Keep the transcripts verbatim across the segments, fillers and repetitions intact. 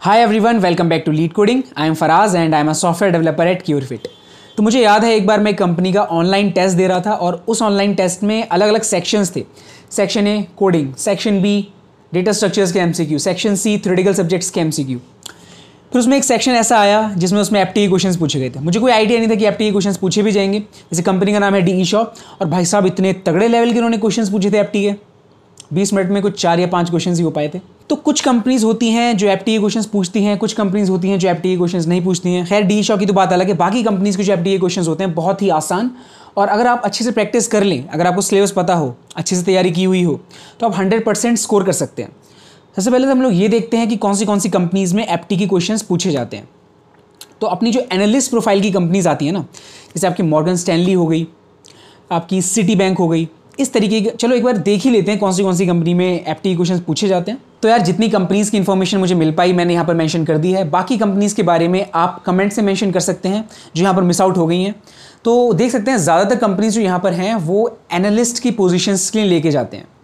Hi everyone, welcome back to LeadCoding. I am Faraz and I am a software developer at Curefit. तो मुझे याद है एक बार मैं कंपनी का ऑनलाइन टेस्ट दे रहा था और उस ऑनलाइन टेस्ट में अलग अलग सेक्शंस थे। Section A coding, section B data structures के MCQ, section C theoretical subjects के एमसीक्यू। फिर उसमें एक सेक्शन ऐसा आया जिसमें उसमें एप्टी क्वेश्चंस पूछे गए थे। मुझे कोई आइडिया नहीं था कि एप्टी क्वेश्चंस पूछे भी जाएंगे। जैसे कंपनी का नाम है डी ई शॉप और भाई साहब इतने तगड़े लेवल के उन्होंने क्वेश्चंस पूछे थे एप्टी के। बीस मिनट में कुछ चार या पांच क्वेश्चंस ही हो पाए थे। तो कुछ कंपनीज होती हैं जो एप्टी क्वेश्चंस पूछती हैं, कुछ कंपनीज होती हैं जो एप्टी क्वेश्चंस नहीं पूछती हैं। खैर डी ई शॉप की तो बात अलग है। बाकी कंपनीज के जो एप्टी क्वेश्चंस होते हैं बहुत ही आसान, और अगर आप अच्छे से प्रैक्टिस कर लें, अगर आपको सिलेबस पता हो, अच्छे से तैयारी की हुई हो, तो आप हंड्रेड परसेंट स्कोर कर सकते हैं। सबसे पहले तो हम लोग ये देखते हैं कि कौन सी कौन सी कंपनीज में एप्टी की क्वेश्चंस पूछे जाते हैं। तो अपनी जो एनालिस्ट प्रोफाइल की कंपनीज आती है ना, जैसे आपकी मॉर्गन स्टैनली हो गई, आपकी सिटी बैंक हो गई, इस तरीके के, चलो एक बार देख ही लेते हैं कौन सी कौन सी कंपनी में एप्टी क्वेश्चंस पूछे जाते हैं। तो यार जितनी कंपनीज की इन्फॉर्मेशन मुझे मिल पाई मैंने यहाँ पर मेंशन कर दी है। बाकी कंपनीज के बारे में आप कमेंट से मेंशन कर सकते हैं जो यहाँ पर मिस आउट हो गई हैं। तो देख सकते हैं ज़्यादातर कंपनीज जो यहाँ पर हैं वो एनालिस्ट की पोजीशंस के लिए लेके जाते हैं।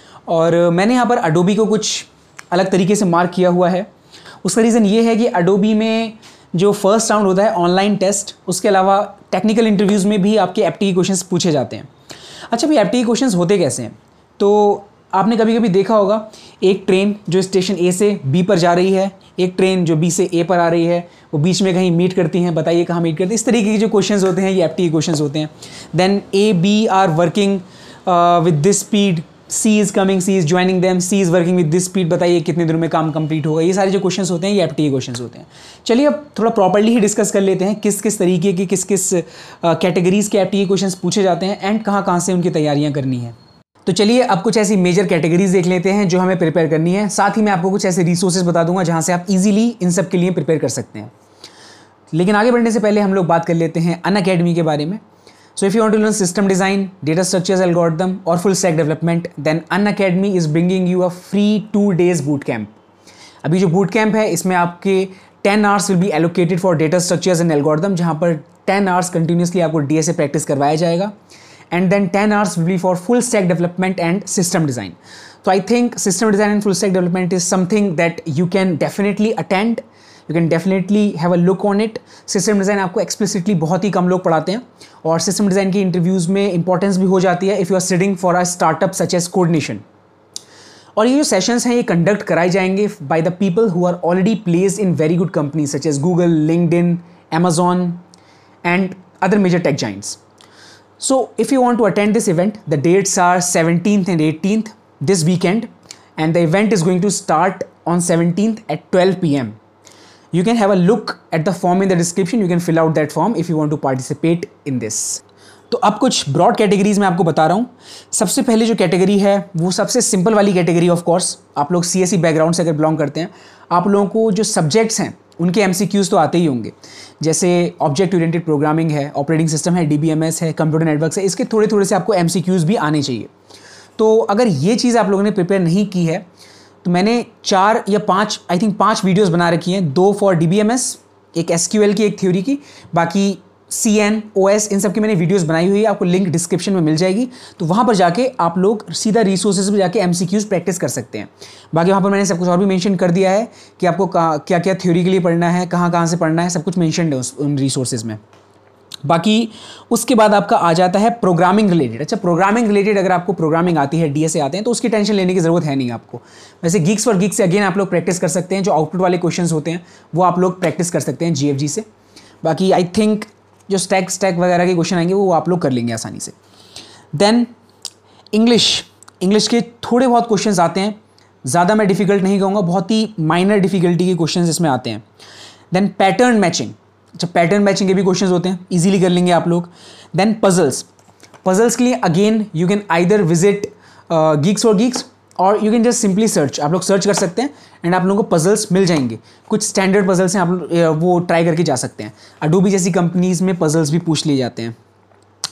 और मैंने यहाँ पर अडोबी को कुछ अलग तरीके से मार्क किया हुआ है। उसका रीज़न ये है कि अडोबी में जो फर्स्ट राउंड होता है ऑनलाइन टेस्ट, उसके अलावा टेक्निकल इंटरव्यूज़ में भी आपके एप्टी क्वेश्चंस पूछे जाते हैं। अच्छा भाई, एप्टी क्वेश्चंस होते कैसे हैं? तो आपने कभी कभी देखा होगा एक ट्रेन जो स्टेशन ए से बी पर जा रही है, एक ट्रेन जो बी से ए पर आ रही है, वो बीच में कहीं मीट करती हैं, बताइए कहाँ मीट करती हैं। इस तरीके के जो क्वेश्चंस होते हैं ये एप्टी क्वेश्चंस होते हैं। Then A B are working with this speed, C is coming, C is joining them, C is working with this speed, बताइए कितने दिनों में काम कंप्लीट होगा। ये सारे जो क्वेश्चंस होते हैं ये एप्टी क्वेश्चंस होते हैं। चलिए अब थोड़ा प्रॉपर्ली ही डिस्कस कर लेते हैं किस किस तरीके के, किस किस कैटेगरीज के एप्टी क्वेश्चंस पूछे जाते हैं एंड कहाँ कहाँ से उनकी तैयारियाँ करनी है। तो चलिए अब कुछ ऐसी मेजर कैटेगरीज देख लेते हैं जो हमें प्रिपेयर करनी है। साथ ही मैं आपको कुछ ऐसे रिसोर्सेज बता दूंगा जहाँ से आप इजीली इन सब के लिए प्रिपेयर कर सकते हैं। लेकिन आगे बढ़ने से पहले हम लोग बात कर लेते हैं अनअकैडमी के बारे में। So if you want to learn system design, data structures, algorithm or full stack development, then Unacademy is bringing you a free two days boot camp. अभी जो boot camp है इसमें आपके ten hours will be allocated for data structures and algorithm, जहाँ पर ten hours continuously आपको D S A practice करवाया जाएगा, and then ten hours will be for full stack development and system design. So I think system design and full stack development is something that you can definitely attend. You can definitely have a look on it. System design आपको explicitly बहुत ही कम लोग पढ़ाते हैं और system design की interviews में इंपॉर्टेंस भी हो जाती है if you are sitting for a startup such as coordination. और ये जो सेशंस हैं ये कंडक्ट कराए जाएंगे by the people who are already placed in very good companies such as Google, LinkedIn, Amazon and other major tech giants. So if you want to attend this event, the dates are seventeenth and eighteenth this weekend, and the event is going to start on seventeenth at twelve p m You can have a look at the form in the description. You can fill out that form if you want to participate in this. तो अब कुछ broad categories मैं आपको बता रहा हूँ। सबसे पहले जो कैटेगरी है वो सबसे सिंपल वाली कैटेगरी। ऑफ कोर्स आप लोग सी एस ई बैकग्राउंड से अगर बिलोंग करते हैं, आप लोगों को जो सब्जेक्ट्स हैं उनके एम सी क्यूज़ तो आते ही होंगे। जैसे ऑब्जेक्ट ओरिएंटेड प्रोग्रामिंग है, ऑपरेटिंग सिस्टम है, डी बी एम एस है, कंप्यूटर नेटवर्क है, इसके थोड़े थोड़े से आपको एम सी क्यूज़ भी आने चाहिए। तो अगर ये चीज़ आप लोगों ने प्रिपेयर नहीं की है तो मैंने चार या पांच, आई थिंक पांच वीडियोस बना रखी हैं। दो for D B M S, एक एस क्यू एल की, एक थ्योरी की, बाकी सी एन, ओ एस, इन सब की मैंने वीडियोस बनाई हुई है। आपको लिंक डिस्क्रिप्शन में मिल जाएगी, तो वहाँ पर जाके आप लोग सीधा रिसोर्सेज में जाके एम सी क्यूज़ प्रैक्टिस कर सकते हैं। बाकी वहाँ पर मैंने सब कुछ और भी मेंशन कर दिया है कि आपको क्या क्या थ्योरी के लिए पढ़ना है, कहाँ कहाँ से पढ़ना है, सब कुछ मेंशन है उस उन रिसोर्सेज में। बाकी उसके बाद आपका आ जाता है प्रोग्रामिंग रिलेटेड। अच्छा, प्रोग्रामिंग रिलेटेड अगर आपको प्रोग्रामिंग आती है, डीएसए आते हैं, तो उसकी टेंशन लेने की ज़रूरत है नहीं आपको। वैसे गिग्स फॉर गिग्स से अगेन आप लोग प्रैक्टिस कर सकते हैं। जो आउटपुट वाले क्वेश्चंस होते हैं वो आप लोग प्रैक्टिस कर सकते हैं जीएफजी से। बाकी आई थिंक जो स्टैक स्टैक वगैरह के क्वेश्चन आएंगे वो आप लोग कर लेंगे आसानी से। देन इंग्लिश इंग्लिश के थोड़े बहुत क्वेश्चन आते हैं, ज़्यादा मैं डिफ़िकल्ट नहीं कहूँगा, बहुत ही माइनर डिफ़िकल्टी के क्वेश्चन इसमें आते हैं। देन पैटर्न मैचिंग, अच्छा पैटर्न मैचिंग के भी क्वेश्चंस होते हैं, इजीली कर लेंगे आप लोग। देन पजल्स, पजल्स के लिए again you can either visit geeks for geeks और you can just simply search. आप लोग सर्च कर सकते हैं एंड आप लोगों को पजल्स मिल जाएंगे। कुछ स्टैंडर्ड पजल्स हैं, आप लोग वो ट्राई करके जा सकते हैं। अडोबी जैसी कंपनीज में पजल्स भी पूछ लिए जाते हैं।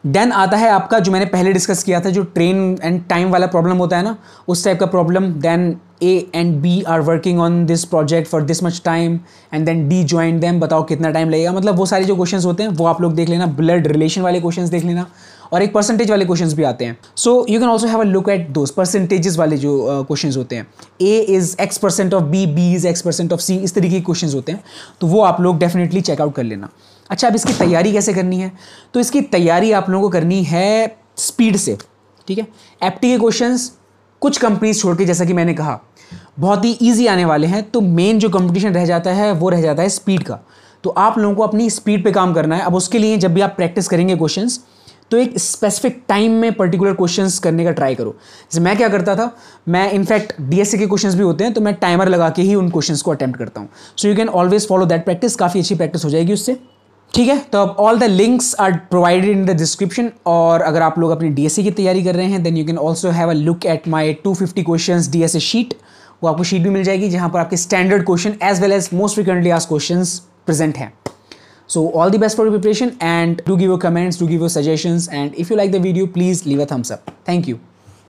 देन आता है आपका जो मैंने पहले डिस्कस किया था, जो ट्रेन एंड टाइम वाला प्रॉब्लम होता है ना, उस टाइप का problem. Then A and B are working on this project for this much time and then D join them, बताओ कितना टाइम लगेगा. मतलब वो सारे जो क्वेश्चंस होते हैं वो आप लोग देख लेना. ब्लड रिलेशन वाले क्वेश्चंस देख लेना, और एक परसेंटेज वाले क्वेश्चंस भी आते हैं. So you can also have a look at those percentages वाले जो क्वेश्चंस होते हैं. A is X percent of B, B is X percent of C, इस तरीके के क्वेश्चंस होते हैं. तो वो आप लोग डेफिनेटली चेकआउट कर लेना. अच्छा, अब इसकी तैयारी कैसे करनी है? तो इसकी तैयारी आप लोगों को करनी है स्पीड से. ठीक है, एप्टी के क्वेश्चंस कुछ कंपनीज छोड़ के, जैसा कि मैंने कहा, बहुत ही ईजी आने वाले हैं. तो मेन जो कंपटीशन रह जाता है वो रह जाता है स्पीड का. तो आप लोगों को अपनी स्पीड पे काम करना है. अब उसके लिए जब भी आप प्रैक्टिस करेंगे क्वेश्चंस, तो एक स्पेसिफिक टाइम में पर्टिकुलर क्वेश्चंस करने का ट्राई करो. जैसे मैं क्या करता था, मैं इनफैक्ट डीएसए के क्वेश्चंस भी होते हैं तो मैं टाइमर लगा के ही उन क्वेश्चंस को अटेम्प्ट करता हूँ. So you can always follow that practice. काफ़ी अच्छी प्रैक्टिस हो जाएगी उससे. ठीक है, तो अब all the links are provided in the description. और अगर आप लोग अपनी डीएसए की तैयारी कर रहे हैं, then you can also have a look at my two fifty questions DSA sheet. वो आपको शीट भी मिल जाएगी जहाँ पर आपके standard question as well as most frequently asked questions present हैं. So all the best for your preparation, and do give your comments, do give your suggestions, and if you like the video, please leave a thumbs up. Thank you.